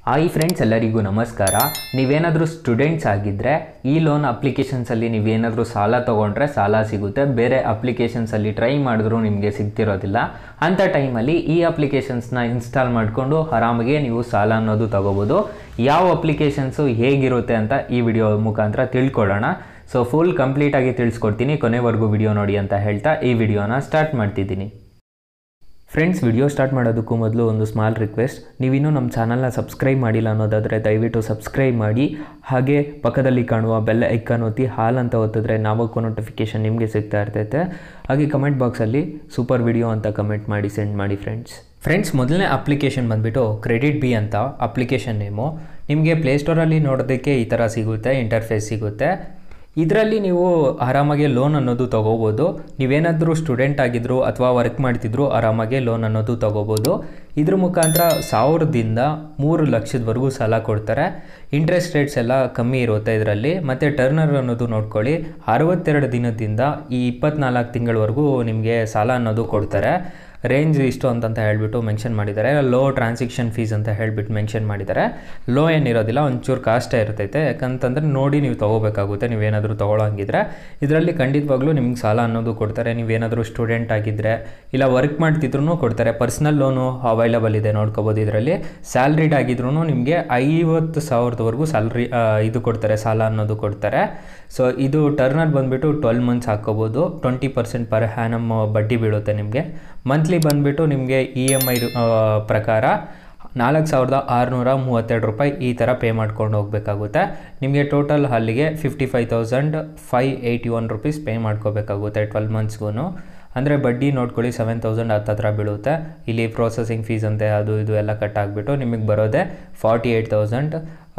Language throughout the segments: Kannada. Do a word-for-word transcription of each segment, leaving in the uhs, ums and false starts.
ಹಾಯ್ ಫ್ರೆಂಡ್ಸ್, ಎಲ್ಲರಿಗೂ ನಮಸ್ಕಾರ. ನೀವೇನಾದರೂ ಸ್ಟೂಡೆಂಟ್ಸ್ ಆಗಿದ್ದರೆ ಈ ಲೋನ್ ಅಪ್ಲಿಕೇಶನ್ಸಲ್ಲಿ ನೀವೇನಾದರೂ ಸಾಲ ತೊಗೊಂಡ್ರೆ ಸಾಲ ಸಿಗುತ್ತೆ. ಬೇರೆ ಅಪ್ಲಿಕೇಶನ್ಸಲ್ಲಿ ಟ್ರೈ ಮಾಡಿದ್ರೂ ನಿಮಗೆ ಸಿಗ್ತಿರೋದಿಲ್ಲ. ಅಂಥ ಟೈಮಲ್ಲಿ ಈ ಅಪ್ಲಿಕೇಶನ್ಸ್ನ ಇನ್ಸ್ಟಾಲ್ ಮಾಡಿಕೊಂಡು ಆರಾಮಾಗೆ ನೀವು ಸಾಲ ಅನ್ನೋದು ತೊಗೋಬೋದು. ಯಾವ ಅಪ್ಲಿಕೇಶನ್ಸು ಹೇಗಿರುತ್ತೆ ಅಂತ ಈ ವಿಡಿಯೋ ಮುಖಾಂತರ ತಿಳ್ಕೊಳ್ಳೋಣ. ಸೊ ಫುಲ್ ಕಂಪ್ಲೀಟಾಗಿ ತಿಳಿಸ್ಕೊಡ್ತೀನಿ, ಕೊನೆವರೆಗೂ ವಿಡಿಯೋ ನೋಡಿ ಅಂತ ಹೇಳ್ತಾ ಈ ವಿಡಿಯೋನ ಸ್ಟಾರ್ಟ್ ಮಾಡ್ತಿದ್ದೀನಿ. ಫ್ರೆಂಡ್ಸ್, ವಿಡಿಯೋ ಸ್ಟಾರ್ಟ್ ಮಾಡೋದಕ್ಕೂ ಮೊದಲು ಒಂದು ಸ್ಮಾಲ್ ರಿಕ್ವೆಸ್ಟ್. ನೀವಿನ್ನೂ ನಮ್ಮ ಚಾನಲ್ನ ಸಬ್ಸ್ಕ್ರೈಬ್ ಮಾಡಿಲ್ಲ ಅನ್ನೋದಾದರೆ ದಯವಿಟ್ಟು ಸಬ್ಸ್ಕ್ರೈಬ್ ಮಾಡಿ, ಹಾಗೆ ಪಕ್ಕದಲ್ಲಿ ಕಾಣುವ ಬೆಲ್ ಐಕಾನ್ ಒತ್ತಿ ಹಾಲ್ ಅಂತ ಒತ್ತಿದ್ರೆ ನಾವಕ್ಕೂ ನೋಟಿಫಿಕೇಷನ್ ನಿಮಗೆ ಸಿಗ್ತಾ ಇರ್ತೈತೆ. ಹಾಗೆ ಕಮೆಂಟ್ ಬಾಕ್ಸಲ್ಲಿ ಸೂಪರ್ ವಿಡಿಯೋ ಅಂತ ಕಮೆಂಟ್ ಮಾಡಿ ಸೆಂಡ್ ಮಾಡಿ ಫ್ರೆಂಡ್ಸ್. ಫ್ರೆಂಡ್ಸ್, ಮೊದಲನೇ ಅಪ್ಲಿಕೇಶನ್ ಬಂದುಬಿಟ್ಟು ಕ್ರೆಡಿಟ್ ಬಿ ಅಂತ ಅಪ್ಲಿಕೇಶನ್ ನೇಮು. ನಿಮಗೆ ಪ್ಲೇಸ್ಟೋರಲ್ಲಿ ನೋಡೋದಕ್ಕೆ ಈ ಥರ ಸಿಗುತ್ತೆ, ಇಂಟರ್ಫೇಸ್ ಸಿಗುತ್ತೆ. ಇದರಲ್ಲಿ ನೀವು ಆರಾಮಾಗಿ ಲೋನ್ ಅನ್ನೋದು ತೊಗೋಬೋದು. ನೀವೇನಾದರೂ ಸ್ಟೂಡೆಂಟ್ ಆಗಿದ್ರು ಅಥವಾ ವರ್ಕ್ ಮಾಡ್ತಿದ್ರು ಆರಾಮಾಗಿ ಲೋನ್ ಅನ್ನೋದು ತೊಗೋಬೋದು. ಇದ್ರ ಮುಖಾಂತರ ಸಾವಿರದಿಂದ ಮೂರು ಲಕ್ಷದವರೆಗೂ ಸಾಲ ಕೊಡ್ತಾರೆ. ಇಂಟ್ರೆಸ್ಟ್ ರೇಟ್ಸ್ ಎಲ್ಲ ಕಮ್ಮಿ ಇರುತ್ತೆ ಇದರಲ್ಲಿ. ಮತ್ತು ಟರ್ನರ್ ಅನ್ನೋದು ನೋಡ್ಕೊಳ್ಳಿ, ಅರವತ್ತೆರಡು ದಿನದಿಂದ ಈ ಇಪ್ಪತ್ನಾಲ್ಕು ತಿಂಗಳವರೆಗೂ ನಿಮಗೆ ಸಾಲ ಅನ್ನೋದು ಕೊಡ್ತಾರೆ. ರೇಂಜ್ ಇಷ್ಟು ಅಂತಂತ ಹೇಳಿಬಿಟ್ಟು ಮೆನ್ಷನ್ ಮಾಡಿದ್ದಾರೆ. ಲೋ ಟ್ರಾನ್ಸಾಕ್ಷನ್ ಫೀಸ್ ಅಂತ ಹೇಳಿಬಿಟ್ಟು ಮೆನ್ಷನ್ ಮಾಡಿದ್ದಾರೆ. ಲೋ ಏನಿರೋದಿಲ್ಲ, ಒಂಚೂರು ಕಾಸ್ಟೇ ಇರ್ತೈತೆ. ಯಾಕಂತಂದರೆ ನೋಡಿ ನೀವು ತೊಗೋಬೇಕಾಗುತ್ತೆ ನೀವೇನಾದರೂ ತೊಗೊಳಂಗಿದ್ರೆ. ಇದರಲ್ಲಿ ಖಂಡಿತವಾಗ್ಲೂ ನಿಮ್ಗೆ ಸಾಲ ಅನ್ನೋದು ಕೊಡ್ತಾರೆ. ನೀವೇನಾದರೂ ಸ್ಟೂಡೆಂಟ್ ಆಗಿದ್ದರೆ ಇಲ್ಲ ವರ್ಕ್ ಮಾಡ್ತಿದ್ರು ಕೊಡ್ತಾರೆ. ಪರ್ಸ್ನಲ್ ಲೋನು ಅವೈಲಬಲ್ ಇದೆ, ನೋಡ್ಕೋಬೋದು. ಇದರಲ್ಲಿ ಸ್ಯಾಲ್ರಿಡ್ ಆಗಿದ್ರೂ ನಿಮಗೆ ಐವತ್ತು ಸಾವಿರದವರೆಗೂ ಸ್ಯಾಲ್ರಿ ಇದು ಕೊಡ್ತಾರೆ, ಸಾಲ ಅನ್ನೋದು ಕೊಡ್ತಾರೆ. ಸೊ ಇದು ಟರ್ನರ್ ಬಂದುಬಿಟ್ಟು ಟ್ವೆಲ್ ಮಂತ್ಸ್ ಹಾಕ್ಕೋಬೋದು. ಟ್ವೆಂಟಿ ಪರ್ಸೆಂಟ್ ಪರ್ ಹ್ಯಾನಮ್ ಬಡ್ಡಿ ಬೀಳುತ್ತೆ ನಿಮಗೆ. ಮಂತ್ಲಿ ಬಂದುಬಿಟ್ಟು ನಿಮಗೆ ಇ ಎಮ್ ಐ ಪ್ರಕಾರ ನಾಲ್ಕು ಸಾವಿರದ ಆರುನೂರ ಮೂವತ್ತೆರಡು ರೂಪಾಯಿ ಈ ಥರ ಪೇ ಮಾಡ್ಕೊಂಡು ಹೋಗಬೇಕಾಗುತ್ತೆ. ನಿಮಗೆ ಟೋಟಲ್ ಅಲ್ಲಿಗೆ fifty five thousand five eighty one rupees pay ಮಾಡ್ಕೋಬೇಕಾಗುತ್ತೆ ಟ್ವೆಲ್ ಮಂತ್ಸ್ಗೂ. ಅಂದರೆ ಬಡ್ಡಿ ನೋಡ್ಕೊಳ್ಳಿ, ಸೆವೆನ್ ತೌಸಂಡ್ ಹತ್ತತ್ರ ಬೀಳುತ್ತೆ. ಇಲ್ಲಿ ಪ್ರೊಸೆಸಿಂಗ್ ಫೀಸ್ ಅಂತೆ ಅದು ಇದು ಎಲ್ಲ ಕಟ್ ಆಗಿಬಿಟ್ಟು ನಿಮಗೆ ಬರೋದೆ forty eight thousand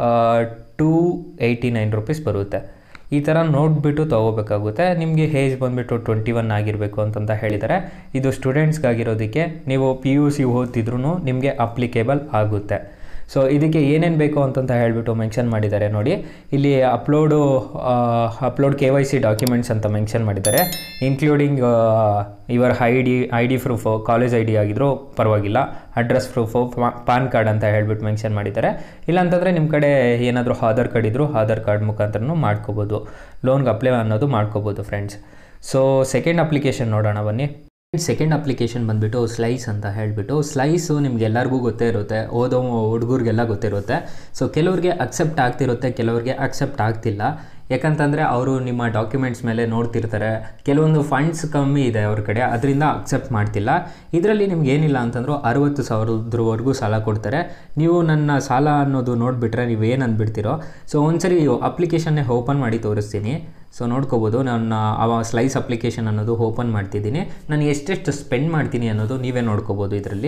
two eighty nine rupees ಬರುತ್ತೆ. ಈ ಥರ ನೋಡಿಬಿಟ್ಟು ತೊಗೋಬೇಕಾಗುತ್ತೆ. ನಿಮಗೆ ಏಜ್ ಬಂದುಬಿಟ್ಟು ಟ್ವೆಂಟಿ ಒನ್ ಆಗಿರಬೇಕು ಅಂತಂತ ಹೇಳಿದ್ದಾರೆ. ಇದು ಸ್ಟೂಡೆಂಟ್ಸ್ಗಾಗಿರೋದಕ್ಕೆ ನೀವು ಪಿ ಯು ಸಿ ಓದ್ತಿದ್ರೂ ನಿಮಗೆ ಅಪ್ಲಿಕೇಬಲ್ ಆಗುತ್ತೆ. ಸೊ ಇದಕ್ಕೆ ಏನೇನು ಬೇಕು ಅಂತಂತ ಹೇಳಿಬಿಟ್ಟು ಮೆನ್ಷನ್ ಮಾಡಿದ್ದಾರೆ ನೋಡಿ. ಇಲ್ಲಿ upload upload K Y C documents ಅಂತ ಮೆನ್ಷನ್ ಮಾಡಿದ್ದಾರೆ. Including your I D I D proof, college I D ಆಗಿದ್ರೂ ಪರವಾಗಿಲ್ಲ, ಅಡ್ರೆಸ್ ಪ್ರೂಫು, ಪಾನ್ ಕಾರ್ಡ್ ಅಂತ ಹೇಳ್ಬಿಟ್ಟು ಮೆನ್ಷನ್ ಮಾಡಿದ್ದಾರೆ. ಇಲ್ಲಾಂತಂದರೆ ನಿಮ್ಮ ಕಡೆ ಏನಾದರೂ ಆಧಾರ್ ಕಾರ್ಡ್ ಇದ್ದರೂ ಆಧಾರ್ ಕಾರ್ಡ್ ಮುಖಾಂತರನೂ ಮಾಡ್ಕೋಬೋದು, ಲೋನ್ಗೆ ಅಪ್ಲೈ ಅನ್ನೋದು ಮಾಡ್ಕೋಬೋದು ಫ್ರೆಂಡ್ಸ್. ಸೊ ಸೆಕೆಂಡ್ ಅಪ್ಲಿಕೇಶನ್ ನೋಡೋಣ ಬನ್ನಿ. ಸೆಕೆಂಡ್ ಅಪ್ಲಿಕೇಶನ್ ಬಂದುಬಿಟ್ಟು ಸ್ಲೈಸ್ ಅಂತ ಹೇಳಿಬಿಟ್ಟು. ಸ್ಲೈಸು ನಿಮ್ಗೆ ಎಲ್ಲರಿಗೂ ಗೊತ್ತೇ ಇರುತ್ತೆ, ಓದೋ ಹುಡುಗರಿಗೆಲ್ಲ ಗೊತ್ತಿರುತ್ತೆ. ಸೊ ಕೆಲವ್ರಿಗೆ ಅಕ್ಸೆಪ್ಟ್ ಆಗ್ತಿರುತ್ತೆ, ಕೆಲವ್ರಿಗೆ ಅಕ್ಸೆಪ್ಟ್ ಆಗ್ತಿಲ್ಲ. ಯಾಕಂತಂದರೆ ಅವರು ನಿಮ್ಮ ಡಾಕ್ಯುಮೆಂಟ್ಸ್ ಮೇಲೆ ನೋಡ್ತಿರ್ತಾರೆ. ಕೆಲವೊಂದು ಫಂಡ್ಸ್ ಕಮ್ಮಿ ಇದೆ ಅವ್ರ ಕಡೆ, ಅದರಿಂದ ಅಕ್ಸೆಪ್ಟ್ ಮಾಡ್ತಿಲ್ಲ. ಇದರಲ್ಲಿ ನಿಮ್ಗೆ ಏನಿಲ್ಲ ಅಂತಂದರೂ ಅರುವತ್ತು ಸಾವಿರದವರೆಗೂ ಸಾಲ ಕೊಡ್ತಾರೆ. ನೀವು ನನ್ನ ಸಾಲ ಅನ್ನೋದು ನೋಡಿಬಿಟ್ರೆ ನೀವು ಏನು ಅಂದ್ಬಿಡ್ತೀರೋ. ಸೊ ಒಂದ್ಸರಿ ಅಪ್ಲಿಕೇಶನ್ನೇ ಓಪನ್ ಮಾಡಿ ತೋರಿಸ್ತೀನಿ. ಸೊ ನೋಡ್ಕೋಬೋದು, ನಾನು ಆ ಸ್ಲೈಸ್ ಅಪ್ಲಿಕೇಶನ್ ಅನ್ನೋದು ಓಪನ್ ಮಾಡ್ತಿದ್ದೀನಿ. ನಾನು ಎಷ್ಟೆಷ್ಟು ಸ್ಪೆಂಡ್ ಮಾಡ್ತೀನಿ ಅನ್ನೋದು ನೀವೇ ನೋಡ್ಕೋಬೋದು ಇದರಲ್ಲಿ.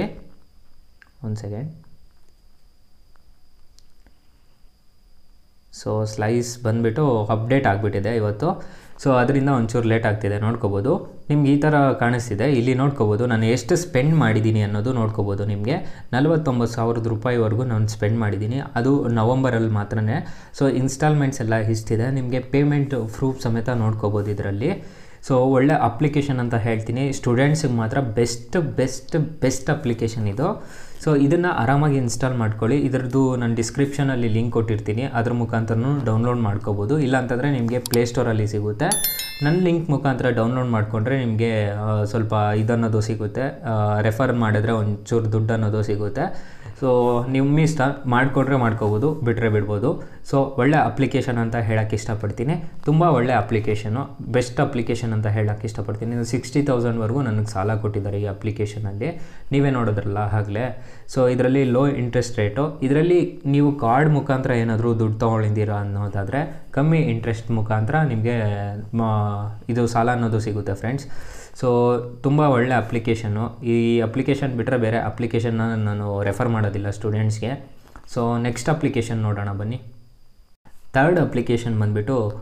ಒಂದು ಸೆಕೆಂಡ್. ಸೊ ಸ್ಲೈಸ್ ಬಂದುಬಿಟ್ಟು ಅಪ್ಡೇಟ್ ಆಗಿಬಿಟ್ಟಿದೆ ಇವತ್ತು. ಸೊ ಅದರಿಂದ ಒಂಚೂರು ಲೇಟ್ ಆಗ್ತಿದೆ, ನೋಡ್ಕೋಬೋದು. ನಿಮ್ಗೆ ಈ ಥರ ಕಾಣಿಸ್ತಿದೆ, ಇಲ್ಲಿ ನೋಡ್ಕೋಬೋದು ನಾನು ಎಷ್ಟು ಸ್ಪೆಂಡ್ ಮಾಡಿದ್ದೀನಿ ಅನ್ನೋದು ನೋಡ್ಕೋಬೋದು. ನಿಮಗೆ ನಲ್ವತ್ತೊಂಬತ್ತು ಸಾವಿರದ ರೂಪಾಯಿವರೆಗೂ ನಾನು ಸ್ಪೆಂಡ್ ಮಾಡಿದ್ದೀನಿ, ಅದು ನವಂಬರಲ್ಲಿ ಮಾತ್ರನೇ. ಸೊ ಇನ್ಸ್ಟಾಲ್ಮೆಂಟ್ಸ್ ಎಲ್ಲ ಇಷ್ಟಿದೆ. ನಿಮಗೆ ಪೇಮೆಂಟ್ ಪ್ರೂಫ್ ಸಮೇತ ನೋಡ್ಕೋಬೋದು ಇದರಲ್ಲಿ. ಸೊ ಒಳ್ಳೆ ಅಪ್ಲಿಕೇಶನ್ ಅಂತ ಹೇಳ್ತೀನಿ. ಸ್ಟೂಡೆಂಟ್ಸಿಗೆ ಮಾತ್ರ ಬೆಸ್ಟ್ ಬೆಸ್ಟ್ ಬೆಸ್ಟ್ ಅಪ್ಲಿಕೇಶನ್ ಇದು. ಸೊ ಇದನ್ನು ಆರಾಮಾಗಿ ಇನ್ಸ್ಟಾಲ್ ಮಾಡ್ಕೊಳ್ಳಿ. ಇದರದ್ದು ನಾನು ಡಿಸ್ಕ್ರಿಪ್ಷನಲ್ಲಿ ಲಿಂಕ್ ಕೊಟ್ಟಿರ್ತೀನಿ, ಅದ್ರ ಮುಖಾಂತರನೂ ಡೌನ್ಲೋಡ್ ಮಾಡ್ಕೋಬೋದು. ಇಲ್ಲಾಂತಂದರೆ ನಿಮಗೆ ಪ್ಲೇಸ್ಟೋರಲ್ಲಿ ಸಿಗುತ್ತೆ. ನನ್ನ ಲಿಂಕ್ ಮುಖಾಂತರ ಡೌನ್ಲೋಡ್ ಮಾಡಿಕೊಂಡ್ರೆ ನಿಮಗೆ ಸ್ವಲ್ಪ ಇದನ್ನೋದು ಸಿಗುತ್ತೆ, ರೆಫರ್ ಮಾಡಿದ್ರೆ ಒಂಚೂರು ದುಡ್ಡು ಅನ್ನೋದು ಸಿಗುತ್ತೆ. ಸೊ ನಿಮ್ಮ ಇಷ್ಟ, ಮಾಡಿಕೊಂಡ್ರೆ ಮಾಡ್ಕೋಬೋದು, ಬಿಟ್ಟರೆ ಬಿಡ್ಬೋದು. ಸೊ ಒಳ್ಳೆ ಅಪ್ಲಿಕೇಶನ್ ಅಂತ ಹೇಳೋಕ್ಕೆ ಇಷ್ಟಪಡ್ತೀನಿ. ತುಂಬ ಒಳ್ಳೆ ಅಪ್ಲಿಕೇಶನು, ಬೆಸ್ಟ್ ಅಪ್ಲಿಕೇಶನ್ ಅಂತ ಹೇಳೋಕ್ಕೆ ಇಷ್ಟಪಡ್ತೀನಿ. ಸಿಕ್ಸ್ಟಿ ತೌಸಂಡ್ವರೆಗೂ ನನಗೆ ಸಾಲ ಕೊಟ್ಟಿದ್ದಾರೆ ಈ ಅಪ್ಲಿಕೇಶನಲ್ಲಿ, ನೀವೇ ನೋಡೋದ್ರಲ್ಲ ಆಗಲೇ. ಸೊ ಇದರಲ್ಲಿ ಲೋ ಇಂಟ್ರೆಸ್ಟ್ ರೇಟು. ಇದರಲ್ಲಿ ನೀವು ಕಾರ್ಡ್ ಮುಖಾಂತರ ಏನಾದರೂ ದುಡ್ಡು ತೊಗೊಂಡಿದ್ದೀರಾ ಅನ್ನೋದಾದರೆ ಕಮ್ಮಿ ಇಂಟ್ರೆಸ್ಟ್ ಮುಖಾಂತರ ನಿಮಗೆ ಇದು ಸಾಲ ಅನ್ನೋದು ಸಿಗುತ್ತೆ ಫ್ರೆಂಡ್ಸ್. ಸೊ ತುಂಬ ಒಳ್ಳೆ ಅಪ್ಲಿಕೇಶನ್ನು. ಈ ಅಪ್ಲಿಕೇಶನ್ ಬಿಟ್ಟರೆ ಬೇರೆ ಅಪ್ಲಿಕೇಶನ್ನ ನಾನು ರೆಫರ್ ಮಾಡೋದಿಲ್ಲ ಸ್ಟೂಡೆಂಟ್ಸ್ಗೆ. ಸೊ ನೆಕ್ಸ್ಟ್ ಅಪ್ಲಿಕೇಶನ್ ನೋಡೋಣ ಬನ್ನಿ. ಥರ್ಡ್ ಅಪ್ಲಿಕೇಶನ್ ಬಂದುಬಿಟ್ಟು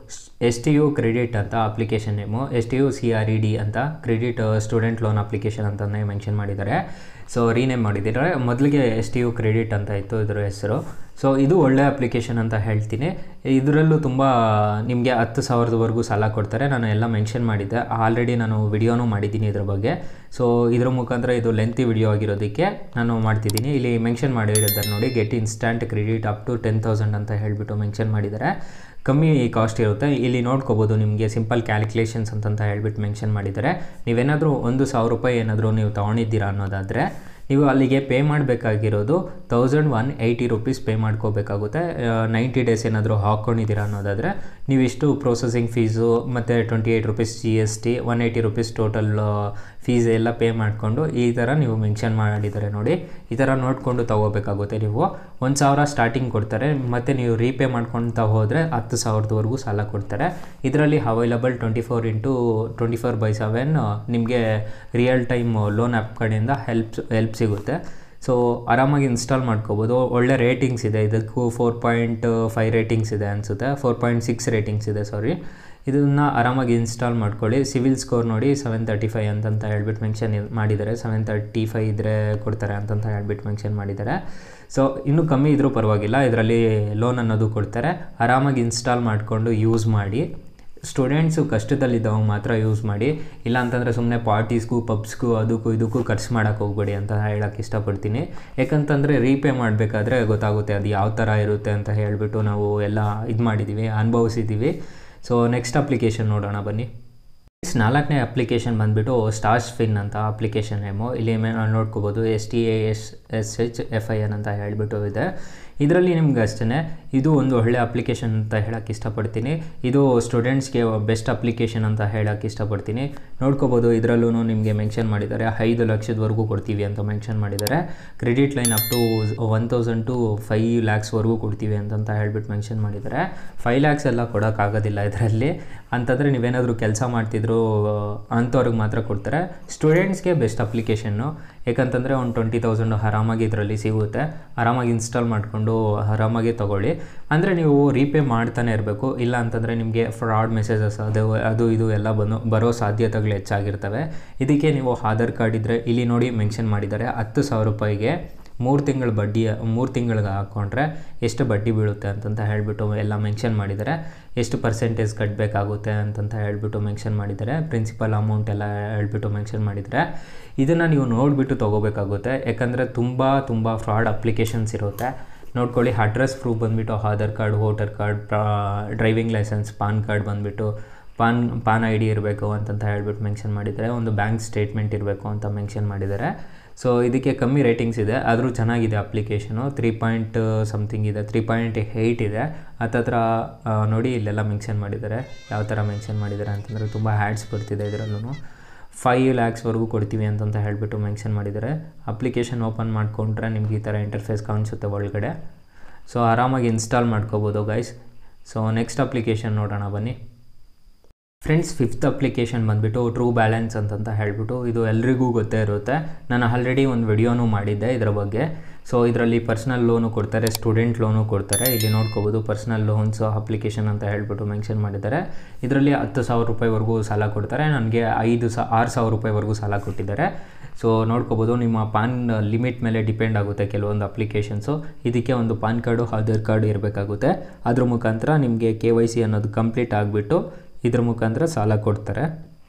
ಎಸ್ ಟಿ ಯು ಕ್ರೆಡಿಟ್ ಅಂತ application name, S T U C R E D ಅಂತ ಕ್ರೆಡಿಟ್ ಸ್ಟೂಡೆಂಟ್ ಲೋನ್ ಅಪ್ಲಿಕೇಶನ್ ಅಂತಲೇ ಮೆನ್ಷನ್ ಮಾಡಿದ್ದಾರೆ. ಸೊ ರೀನೇಮ್ ಮಾಡಿದ್ದಾರೆ. ಮೊದಲಿಗೆ ಎಸ್ ಟಿ ಯು ಕ್ರೆಡಿಟ್ ಅಂತ ಇತ್ತು ಇದರ ಹೆಸರು. ಸೊ ಇದು ಒಳ್ಳೆ ಅಪ್ಲಿಕೇಶನ್ ಅಂತ ಹೇಳ್ತೀನಿ. ಇದರಲ್ಲೂ ತುಂಬ ನಿಮಗೆ ಹತ್ತು ಸಾವಿರದವರೆಗೂ ಸಾಲ ಕೊಡ್ತಾರೆ. ನಾನು ಎಲ್ಲ ಮೆನ್ಷನ್ ಮಾಡಿದ್ದೆ, ಆಲ್ರೆಡಿ ನಾನು ವಿಡಿಯೋನೂ ಮಾಡಿದ್ದೀನಿ ಇದ್ರ ಬಗ್ಗೆ. ಸೊ ಇದ್ರ ಮುಖಾಂತರ ಇದು ಲೆಂತಿ ವಿಡಿಯೋ ಆಗಿರೋದಕ್ಕೆ ನಾನು ಮಾಡ್ತಿದ್ದೀನಿ. ಇಲ್ಲಿ ಮೆನ್ಷನ್ ಮಾಡಿರೋದಾರೆ ನೋಡಿ, get instant credit up to ten thousand ಅಂತ ಹೇಳಿಬಿಟ್ಟು ಮೆನ್ಷನ್ ಮಾಡಿದ್ದಾರೆ. ಕಮ್ಮಿ ಕಾಸ್ಟ್ ಇರುತ್ತೆ. ಇಲ್ಲಿ ನೋಡ್ಕೋಬೋದು, ನಿಮಗೆ ಸಿಂಪಲ್ ಕ್ಯಾಲ್ಕುಲೇಷನ್ಸ್ ಅಂತಂತ ಹೇಳ್ಬಿಟ್ಟು ಮೆನ್ಷನ್ ಮಾಡಿದ್ದಾರೆ. ನೀವೇನಾದರೂ ಒಂದು ಸಾವಿರ ರೂಪಾಯಿ ಏನಾದರೂ ನೀವು ತೊಗೊಂಡಿದ್ದೀರಾ ಅನ್ನೋದಾದರೆ ನೀವು ಅಲ್ಲಿಗೆ ಪೇ ಮಾಡಬೇಕಾಗಿರೋದು thousand one eighty rupees pay ಮಾಡ್ಕೋಬೇಕಾಗುತ್ತೆ. ನೈಂಟಿ ಡೇಸ್ ಏನಾದರೂ ಹಾಕ್ಕೊಂಡಿದ್ದೀರಾ ಅನ್ನೋದಾದರೆ ನೀವಿಷ್ಟು ಪ್ರೊಸೆಸಿಂಗ್ ಫೀಸು ಮತ್ತು twenty eight rupees G S T one eighty rupees total fees ಎಲ್ಲ ಪೇ ಮಾಡಿಕೊಂಡು ಈ ಥರ ನೀವು ಮೆನ್ಷನ್ ಮಾಡಿದ್ದಾರೆ ನೋಡಿ. ಈ ಥರ ನೋಡಿಕೊಂಡು ತೊಗೋಬೇಕಾಗುತ್ತೆ. ನೀವು ಒಂದು ಸಾವಿರ ಸ್ಟಾರ್ಟಿಂಗ್ ಕೊಡ್ತಾರೆ, ಮತ್ತು ನೀವು ರೀಪೇ ಮಾಡ್ಕೊಳ್ತಾ ಹೋದರೆ ಹತ್ತು ಸಾವಿರದವರೆಗೂ ಸಾಲ ಕೊಡ್ತಾರೆ. ಇದರಲ್ಲಿ available twenty four into twenty four by seven ನಿಮಗೆ ರಿಯಲ್ ಟೈಮ್ ಲೋನ್ ಆ್ಯಪ್ ಕಡೆಯಿಂದ ಹೆಲ್ಪ್ ಹೆಲ್ಪ್ ಸಿಗುತ್ತೆ. ಸೊ ಆರಾಮಾಗಿ ಇನ್ಸ್ಟಾಲ್ ಮಾಡ್ಕೋಬೋದು. ಒಳ್ಳೆ ರೇಟಿಂಗ್ಸ್ ಇದೆ ಇದಕ್ಕೂ. ಫೋರ್ ಪಾಯಿಂಟ್ ಫೈವ್ ರೇಟಿಂಗ್ಸ್ ಇದೆ ಅನಿಸುತ್ತೆ, ಫೋರ್ ಪಾಯಿಂಟ್ ಸಿಕ್ಸ್ ರೇಟಿಂಗ್ಸ್ ಇದೆ ಸಾರಿ. ಇದನ್ನು ಆರಾಮಾಗಿ ಇನ್ಸ್ಟಾಲ್ ಮಾಡ್ಕೊಳ್ಳಿ. ಸಿವಿಲ್ ಸ್ಕೋರ್ ನೋಡಿ ಸೆವೆನ್ ತರ್ಟಿ ಫೈವ್ ಅಂತಂತ ಹೇಳ್ಬಿಟ್ಟು ಮೆನ್ಷನ್ ಮಾಡಿದ್ದಾರೆ. ಸೆವೆನ್ ತರ್ಟಿ ಫೈವ್ ಇದ್ದರೆ ಕೊಡ್ತಾರೆ ಅಂತಂತ ಹೇಳ್ಬಿಟ್ಟು ಮೆನ್ಷನ್ ಮಾಡಿದ್ದಾರೆ. ಸೊ ಇನ್ನೂ ಕಮ್ಮಿ ಇದ್ದರೂ ಪರವಾಗಿಲ್ಲ, ಇದರಲ್ಲಿ ಲೋನ್ ಅನ್ನೋದು ಕೊಡ್ತಾರೆ. ಆರಾಮಾಗಿ ಇನ್ಸ್ಟಾಲ್ ಮಾಡಿಕೊಂಡು ಯೂಸ್ ಮಾಡಿ. ಸ್ಟೂಡೆಂಟ್ಸು ಕಷ್ಟದಲ್ಲಿದ್ದವಾಗ ಮಾತ್ರ ಯೂಸ್ ಮಾಡಿ, ಇಲ್ಲ ಅಂತಂದರೆ ಸುಮ್ಮನೆ ಪಾರ್ಟೀಸ್ಗೂ ಪಬ್ಸ್ಗೂ ಅದಕ್ಕೂ ಇದಕ್ಕೂ ಖರ್ಚು ಮಾಡೋಕ್ಕೆ ಹೋಗ್ಬೇಡಿ ಅಂತ ಹೇಳೋಕ್ಕೆ ಇಷ್ಟಪಡ್ತೀನಿ. ಯಾಕಂತಂದರೆ ರೀಪೇ ಮಾಡಬೇಕಾದ್ರೆ ಗೊತ್ತಾಗುತ್ತೆ ಅದು ಯಾವ ಥರ ಇರುತ್ತೆ ಅಂತ ಹೇಳಿಬಿಟ್ಟು ನಾವು ಎಲ್ಲ ಇದು ಮಾಡಿದ್ದೀವಿ, ಅನುಭವಿಸಿದ್ದೀವಿ. ಸೊ ನೆಕ್ಸ್ಟ್ ಅಪ್ಲಿಕೇಶನ್ ನೋಡೋಣ ಬನ್ನಿ. ನಾಲ್ಕನೇ ಅಪ್ಲಿಕೇಶನ್ ಬಂದುಬಿಟ್ಟು ಸ್ಟಾರ್ಸ್ ಫಿನ್ ಅಂತ ಅಪ್ಲಿಕೇಶನ್ ನೇಮು. ಇಲ್ಲಿ ನೋಡ್ಕೋಬೋದು S T A S S H F I N ಅಂತ ಹೇಳಿಬಿಟ್ಟು ಇದೆ. ಇದರಲ್ಲಿ ನಿಮ್ಗೆ ಅಷ್ಟೇ ಇದು ಒಂದು ಒಳ್ಳೆ ಅಪ್ಲಿಕೇಶನ್ ಅಂತ ಹೇಳೋಕ್ಕೆ ಇಷ್ಟಪಡ್ತೀನಿ. ಇದು ಸ್ಟೂಡೆಂಟ್ಸ್ಗೆ ಬೆಸ್ಟ್ ಅಪ್ಲಿಕೇಶನ್ ಅಂತ ಹೇಳೋಕ್ಕೆ ಇಷ್ಟಪಡ್ತೀನಿ. ನೋಡ್ಕೋಬೋದು, ಇದರಲ್ಲೂ ನಿಮಗೆ ಮೆನ್ಷನ್ ಮಾಡಿದ್ದಾರೆ ಐದು ಲಕ್ಷದವರೆಗೂ ಕೊಡ್ತೀವಿ ಅಂತ ಮೆನ್ಷನ್ ಮಾಡಿದ್ದಾರೆ. Credit line up to one thousand to five ಲ್ಯಾಕ್ಸ್ವರೆಗೂ ಕೊಡ್ತೀವಿ ಅಂತಂತ ಹೇಳ್ಬಿಟ್ಟು ಮೆನ್ಷನ್ ಮಾಡಿದ್ದಾರೆ. ಫೈವ್ ಲ್ಯಾಕ್ಸ್ ಎಲ್ಲ ಕೊಡೋಕ್ಕಾಗೋದಿಲ್ಲ ಇದರಲ್ಲಿ. ಅಂತಂದರೆ ನೀವೇನಾದರೂ ಕೆಲಸ ಮಾಡ್ತಿದ್ರು ಅಂಥವ್ರಿಗೆ ಮಾತ್ರ ಕೊಡ್ತಾರೆ. ಸ್ಟೂಡೆಂಟ್ಸ್ಗೆ ಬೆಸ್ಟ್ ಅಪ್ಲಿಕೇಶನ್ನು. ಯಾಕಂತಂದರೆ ಒಂದು ಟ್ವೆಂಟಿ ತೌಸಂಡು ಆರಾಮಾಗಿ ಇದರಲ್ಲಿ ಸಿಗುತ್ತೆ. ಆರಾಮಾಗಿ ಇನ್ಸ್ಟಾಲ್ ಮಾಡಿಕೊಂಡು ಆರಾಮಾಗಿ ತೊಗೊಳ್ಳಿ. ಅಂದರೆ ನೀವು ರೀಪೇ ಮಾಡ್ತಾನೆ ಇರಬೇಕು. ಇಲ್ಲ ಅಂತಂದರೆ ನಿಮಗೆ ಫ್ರಾಡ್ ಮೆಸೇಜಸ್ ಅದು ಅದು ಇದು ಎಲ್ಲ ಬಂದು ಬರೋ ಸಾಧ್ಯತೆಗಳು ಹೆಚ್ಚಾಗಿರ್ತವೆ. ಇದಕ್ಕೆ ನೀವು ಆಧಾರ್ ಕಾರ್ಡ್ ಇದ್ದರೆ ಇಲ್ಲಿ ನೋಡಿ ಮೆನ್ಷನ್ ಮಾಡಿದ್ದಾರೆ. ಹತ್ತು ಸಾವಿರ ರೂಪಾಯಿಗೆ ಮೂರು ತಿಂಗಳ ಬಡ್ಡಿ ಮೂರು ತಿಂಗಳಿಗೆ ಹಾಕ್ಕೊಂಡ್ರೆ ಎಷ್ಟು ಬಡ್ಡಿ ಬೀಳುತ್ತೆ ಅಂತಂತ ಹೇಳಿಬಿಟ್ಟು ಎಲ್ಲ ಮೆನ್ಷನ್ ಮಾಡಿದ್ದಾರೆ. ಎಷ್ಟು ಪರ್ಸೆಂಟೇಜ್ ಕಟ್ಟಬೇಕಾಗುತ್ತೆ ಅಂತಂತ ಹೇಳ್ಬಿಟ್ಟು ಮೆನ್ಷನ್ ಮಾಡಿದ್ದಾರೆ. ಪ್ರಿನ್ಸಿಪಲ್ ಅಮೌಂಟ್ ಎಲ್ಲ ಹೇಳ್ಬಿಟ್ಟು ಮೆನ್ಷನ್ ಮಾಡಿದ್ದಾರೆ. ಇದನ್ನು ನೀವು ನೋಡಿಬಿಟ್ಟು ತೊಗೋಬೇಕಾಗುತ್ತೆ. ಯಾಕಂದರೆ ತುಂಬ ತುಂಬ ಫ್ರಾಡ್ ಅಪ್ಲಿಕೇಶನ್ಸ್ ಇರುತ್ತೆ. ನೋಡ್ಕೊಳ್ಳಿ, ಅಡ್ರೆಸ್ ಪ್ರೂಫ್ ಬಂದುಬಿಟ್ಟು Aadhaar card, voter card, driving licence, PAN card ಬಂದುಬಿಟ್ಟು ಪಾನ್ ಪಾನ್ ಐ ಡಿ ಇರಬೇಕು ಅಂತಂತ ಹೇಳ್ಬಿಟ್ಟು ಮೆನ್ಷನ್ ಮಾಡಿದ್ದಾರೆ. ಒಂದು ಬ್ಯಾಂಕ್ ಸ್ಟೇಟ್ಮೆಂಟ್ ಇರಬೇಕು ಅಂತ ಮೆನ್ಷನ್ ಮಾಡಿದ್ದಾರೆ. ಸೊ ಇದಕ್ಕೆ ಕಮ್ಮಿ ರೇಟಿಂಗ್ಸ್ ಇದೆ, ಆದರೂ ಚೆನ್ನಾಗಿದೆ ಅಪ್ಲಿಕೇಶನು. ತ್ರೀ ಪಾಯಿಂಟ್ ಸಮಥಿಂಗ್ ಇದೆ, ತ್ರೀ ಪಾಯಿಂಟ್ ಏಯ್ಟ್ ಇದೆ ಹತ್ತತ್ರ ನೋಡಿ. ಇಲ್ಲೆಲ್ಲ ಮೆನ್ಷನ್ ಮಾಡಿದ್ದಾರೆ, ಯಾವ ಥರ ಮೆನ್ಷನ್ ಮಾಡಿದ್ದಾರೆ ಅಂತಂದರೆ ತುಂಬ ಹ್ಯಾಡ್ಸ್ ಬರ್ತಿದೆ ಇದರಲ್ಲೂ. ಫೈವ್ ಲ್ಯಾಕ್ಸ್ವರೆಗೂ ಕೊಡ್ತೀವಿ ಅಂತಂತ ಹೇಳಿಬಿಟ್ಟು ಮೆನ್ಷನ್ ಮಾಡಿದ್ದಾರೆ. ಅಪ್ಲಿಕೇಶನ್ ಓಪನ್ ಮಾಡಿಕೊಂಡ್ರೆ ನಿಮ್ಗೆ ಈ ಥರ ಇಂಟರ್ಫೇಸ್ ಕಾಣಿಸುತ್ತೆ ಒಳಗಡೆ. ಸೊ ಆರಾಮಾಗಿ ಇನ್ಸ್ಟಾಲ್ ಮಾಡ್ಕೋಬೋದು ಗೈಸ್. ಸೊ ನೆಕ್ಸ್ಟ್ ಅಪ್ಲಿಕೇಶನ್ ನೋಡೋಣ ಬನ್ನಿ ಫ್ರೆಂಡ್ಸ್. ಫಿಫ್ತ್ ಅಪ್ಲಿಕೇಶನ್ ಬಂದುಬಿಟ್ಟು ಟ್ರೂ ಬ್ಯಾಲೆನ್ಸ್ ಅಂತಂತ ಹೇಳ್ಬಿಟ್ಟು, ಇದು ಎಲ್ರಿಗೂ ಗೊತ್ತೇ ಇರುತ್ತೆ. ನಾನು ಆಲ್ರೆಡಿ ಒಂದು ವಿಡಿಯೋನೂ ಮಾಡಿದ್ದೆ ಇದರ ಬಗ್ಗೆ. ಸೊ ಇದರಲ್ಲಿ ಪರ್ಸ್ನಲ್ ಲೋನು ಕೊಡ್ತಾರೆ, ಸ್ಟೂಡೆಂಟ್ ಲೋನು ಕೊಡ್ತಾರೆ. ಇಲ್ಲಿ ನೋಡ್ಕೋಬೋದು, ಪರ್ಸ್ನಲ್ ಲೋನ್ಸ್ ಅಪ್ಲಿಕೇಶನ್ ಅಂತ ಹೇಳ್ಬಿಟ್ಟು ಮೆನ್ಷನ್ ಮಾಡಿದ್ದಾರೆ. ಇದರಲ್ಲಿ ಹತ್ತು ಸಾವಿರ ರೂಪಾಯಿವರೆಗೂ ಸಾಲ ಕೊಡ್ತಾರೆ. ನನಗೆ ಐದು ಸಾ ಆರು ಸಾವಿರ ರೂಪಾಯಿವರೆಗೂ ಸಾಲ ಕೊಟ್ಟಿದ್ದಾರೆ. ಸೊ ನೋಡ್ಕೋಬೋದು, ನಿಮ್ಮ ಪಾನ್ ಲಿಮಿಟ್ ಮೇಲೆ ಡಿಪೆಂಡ್ ಆಗುತ್ತೆ ಕೆಲವೊಂದು ಅಪ್ಲಿಕೇಶನ್ಸು. ಇದಕ್ಕೆ ಒಂದು ಪಾನ್ ಕಾರ್ಡು, ಆಧಾರ್ ಕಾರ್ಡು ಇರಬೇಕಾಗುತ್ತೆ. ಅದ್ರ ಮುಖಾಂತರ ನಿಮಗೆ ಕೆ ವೈ ಸಿ ಅನ್ನೋದು ಕಂಪ್ಲೀಟ್ ಆಗಿಬಿಟ್ಟು ಇದ್ರ ಮುಖಾಂತರ ಸಾಲ ಕೊಡ್ತಾರೆ.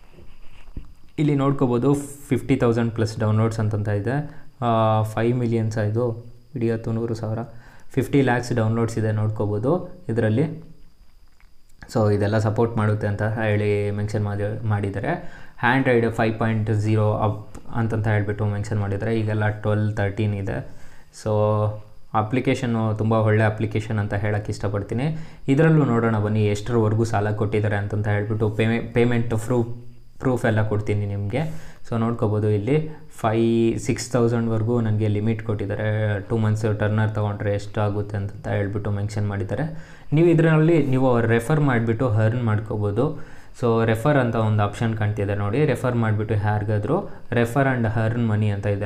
ಇಲ್ಲಿ ನೋಡ್ಕೋಬೋದು, ಫಿಫ್ಟಿ ತೌಸಂಡ್ ಪ್ಲಸ್ ಡೌನ್ಲೋಡ್ಸ್ ಅಂತಂತ ಇದೆ. ಫೈವ್ ಮಿಲಿಯನ್ಸ್ ಇದು ವಿಡಿಯೋ ತೊನ್ನೂರು ಸಾವಿರ ಫಿಫ್ಟಿ ಲ್ಯಾಕ್ಸ್ ಡೌನ್ಲೋಡ್ಸ್ ಇದೆ ನೋಡ್ಕೋಬೋದು ಇದರಲ್ಲಿ. ಸೊ ಇದೆಲ್ಲ ಸಪೋರ್ಟ್ ಮಾಡುತ್ತೆ ಅಂತ ಹೇಳಿ ಮೆನ್ಷನ್ ಮಾಡಿ ಮಾಡಿದ್ದಾರೆ. Android five point zero up ಅಂತಂತ ಹೇಳ್ಬಿಟ್ಟು ಮೆನ್ಷನ್ ಮಾಡಿದ್ದಾರೆ. ಈಗೆಲ್ಲ ಟ್ವೆಲ್ ತರ್ಟೀನ್ ಇದೆ. ಸೊ ಅಪ್ಲಿಕೇಶನ್ನು ತುಂಬ ಒಳ್ಳೆ ಅಪ್ಲಿಕೇಶನ್ ಅಂತ ಹೇಳೋಕ್ಕೆ ಇಷ್ಟಪಡ್ತೀನಿ. ಇದರಲ್ಲೂ ನೋಡೋಣ ಬನ್ನಿ ಎಷ್ಟರವರೆಗೂ ಸಾಲ ಕೊಟ್ಟಿದ್ದಾರೆ ಅಂತಂತ ಹೇಳ್ಬಿಟ್ಟು ಪೇಮೆ ಪೇಮೆಂಟ್ ಪ್ರೂಫ್ ಪ್ರೂಫ್ ಎಲ್ಲ ಕೊಡ್ತೀನಿ ನಿಮಗೆ. ಸೊ ನೋಡ್ಕೋಬೋದು, ಇಲ್ಲಿ ಫೈ ಸಿಕ್ಸ್ ತೌಸಂಡ್ವರೆಗೂ ನನಗೆ ಲಿಮಿಟ್ ಕೊಟ್ಟಿದ್ದಾರೆ. ಟೂ ಮಂತ್ಸ್ ಟರ್ನರ್ ತೊಗೊಂಡ್ರೆ ಎಷ್ಟು ಆಗುತ್ತೆ ಅಂತಂತ ಹೇಳ್ಬಿಟ್ಟು ಮೆನ್ಷನ್ ಮಾಡಿದ್ದಾರೆ. ನೀವು ಇದರಲ್ಲಿ ನೀವು ರೆಫರ್ ಮಾಡಿಬಿಟ್ಟು ಅರ್ನ್ ಮಾಡ್ಕೋಬೋದು. ಸೊ ರೆಫರ್ ಅಂತ ಒಂದು ಆಪ್ಷನ್ ಕಾಣ್ತಿದೆ ನೋಡಿ. ರೆಫರ್ ಮಾಡಿಬಿಟ್ಟು ಯಾರಿಗಾದರೂ ರೆಫರ್ ಆ್ಯಂಡ್ ಅರ್ನ್ ಮನಿ ಅಂತ ಇದೆ ಅಲ್ಲ,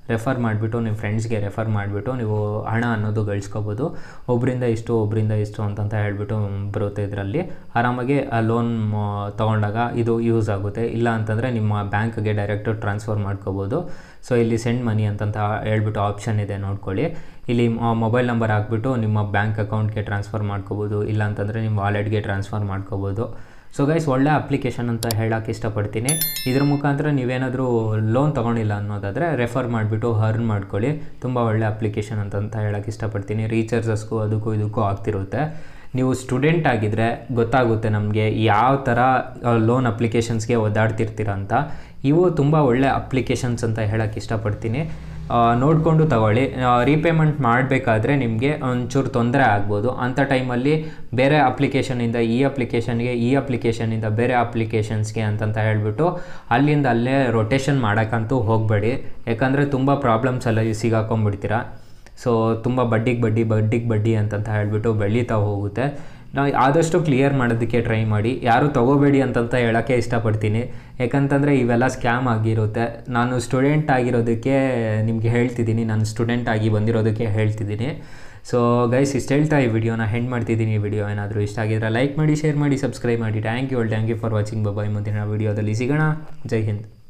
ರೆಫರ್ ಮಾಡಿಬಿಟ್ಟು ನಿಮ್ಮ ಫ್ರೆಂಡ್ಸ್ಗೆ ರೆಫರ್ ಮಾಡಿಬಿಟ್ಟು ನೀವು ಹಣ ಅನ್ನೋದು ಗಳಿಸ್ಕೋಬೋದು. ಒಬ್ಬರಿಂದ ಇಷ್ಟು ಒಬ್ಬರಿಂದ ಇಷ್ಟು ಅಂತಂತ ಹೇಳ್ಬಿಟ್ಟು ಬರುತ್ತೆ. ಇದರಲ್ಲಿ ಆರಾಮಾಗಿ ಆ ಲೋನ್ ತೊಗೊಂಡಾಗ ಇದು ಯೂಸ್ ಆಗುತ್ತೆ. ಇಲ್ಲ ಅಂತಂದರೆ ನಿಮ್ಮ ಬ್ಯಾಂಕ್ಗೆ ಡೈರೆಕ್ಟು ಟ್ರಾನ್ಸ್ಫರ್ ಮಾಡ್ಕೋಬೋದು. ಸೊ ಇಲ್ಲಿ ಸೆಂಡ್ ಮನಿ ಅಂತಂತ ಹೇಳ್ಬಿಟ್ಟು ಆಪ್ಷನ್ ಇದೆ, ನೋಡ್ಕೊಳ್ಳಿ. ಇಲ್ಲಿ ಮೊಬೈಲ್ ನಂಬರ್ ಹಾಕ್ಬಿಟ್ಟು ನಿಮ್ಮ ಬ್ಯಾಂಕ್ ಅಕೌಂಟ್ಗೆ ಟ್ರಾನ್ಸ್ಫರ್ ಮಾಡ್ಕೋಬೋದು, ಇಲ್ಲ ಅಂತಂದರೆ ನಿಮ್ಮ ವಾಲೆಟ್ಗೆ ಟ್ರಾನ್ಸ್ಫರ್ ಮಾಡ್ಕೋಬೋದು. ಸೊ ಗೈಸ್, ಒಳ್ಳೆ ಅಪ್ಲಿಕೇಶನ್ ಅಂತ ಹೇಳೋಕ್ಕೆ ಇಷ್ಟಪಡ್ತೀನಿ. ಇದ್ರ ಮುಖಾಂತರ ನೀವೇನಾದರೂ ಲೋನ್ ತೊಗೊಂಡಿಲ್ಲ ಅನ್ನೋದಾದರೆ ರೆಫರ್ ಮಾಡಿಬಿಟ್ಟು ಅರ್ನ್ ಮಾಡ್ಕೊಳ್ಳಿ. ತುಂಬ ಒಳ್ಳೆ ಅಪ್ಲಿಕೇಶನ್ ಅಂತಂತ ಹೇಳೋಕ್ಕೆ ಇಷ್ಟಪಡ್ತೀನಿ. ರೀಚಾರ್ಜಸ್ಗೂ ಅದಕ್ಕೂ ಇದಕ್ಕೂ ಆಗ್ತಿರುತ್ತೆ. ನೀವು ಸ್ಟೂಡೆಂಟ್ ಆಗಿದ್ದರೆ ಗೊತ್ತಾಗುತ್ತೆ ನಮಗೆ ಯಾವ ಥರ ಲೋನ್ ಅಪ್ಲಿಕೇಶನ್ಸ್ಗೆ ಒದ್ದಾಡ್ತಿರ್ತೀರ ಅಂತ. ಇವು ತುಂಬ ಒಳ್ಳೆ ಅಪ್ಲಿಕೇಶನ್ಸ್ ಅಂತ ಹೇಳೋಕ್ಕೆ ಇಷ್ಟಪಡ್ತೀನಿ. ನೋಡಿಕೊಂಡು ತಗೊಳ್ಳಿ. ರೀಪೇಮೆಂಟ್ ಮಾಡಬೇಕಾದ್ರೆ ನಿಮಗೆ ಒಂಚೂರು ತೊಂದರೆ ಆಗ್ಬೋದು. ಅಂಥ ಟೈಮಲ್ಲಿ ಬೇರೆ ಅಪ್ಲಿಕೇಶನಿಂದ ಈ ಅಪ್ಲಿಕೇಶನ್ಗೆ, ಈ ಅಪ್ಲಿಕೇಶನಿಂದ ಬೇರೆ ಅಪ್ಲಿಕೇಶನ್ಸ್ಗೆ ಅಂತಂತ ಹೇಳಿಬಿಟ್ಟು ಅಲ್ಲಿಂದ ಅಲ್ಲೇ ರೊಟೇಷನ್ ಮಾಡೋಕ್ಕಂತೂ ಹೋಗಬೇಡಿ. ಯಾಕಂದರೆ ತುಂಬ ಪ್ರಾಬ್ಲಮ್ಸ್ ಎಲ್ಲ ಸಿಗಾಕೊಂಡ್ಬಿಡ್ತೀರ. ಸೊ ತುಂಬ ಬಡ್ಡಿಗೆ ಬಡ್ಡಿ ಬಡ್ಡಿಗೆ ಬಡ್ಡಿ ಅಂತಂತ ಹೇಳ್ಬಿಟ್ಟು ಬೆಳೀತಾ ಹೋಗುತ್ತೆ. ನಾವು ಆದಷ್ಟು ಕ್ಲಿಯರ್ ಮಾಡೋದಕ್ಕೆ ಟ್ರೈ ಮಾಡಿ. ಯಾರೂ ತೊಗೋಬೇಡಿ ಅಂತಂತ ಹೇಳೋಕ್ಕೆ ಇಷ್ಟಪಡ್ತೀನಿ. ಯಾಕಂತಂದರೆ ಇವೆಲ್ಲ ಸ್ಕ್ಯಾಮ್ ಆಗಿರುತ್ತೆ. ನಾನು ಸ್ಟೂಡೆಂಟ್ ಆಗಿರೋದಕ್ಕೆ ನಿಮಗೆ ಹೇಳ್ತಿದ್ದೀನಿ, ನಾನು ಸ್ಟೂಡೆಂಟ್ ಆಗಿ ಬಂದಿರೋದಕ್ಕೆ ಹೇಳ್ತಿದ್ದೀನಿ. ಸೊ ಗೈಸ್, ಇಷ್ಟು ಹೇಳ್ತಾ ಈ ವಿಡಿಯೋನ ಹೆಂಡ್ ಮಾಡ್ತಿದ್ದೀನಿ. ಈ ವಿಡಿಯೋ ಏನಾದರೂ ಇಷ್ಟ ಆಗಿದ್ರೆ ಲೈಕ್ ಮಾಡಿ, ಶೇರ್ ಮಾಡಿ, ಸಬ್ಸ್ಕ್ರೈಬ್ ಮಾಡಿ. Thank you all, thank you for watching. Bye. ಮುಂದಿನ ವಿಡಿಯೋದಲ್ಲಿ ಸಿಗೋಣ. ಜೈ ಹಿಂದ್.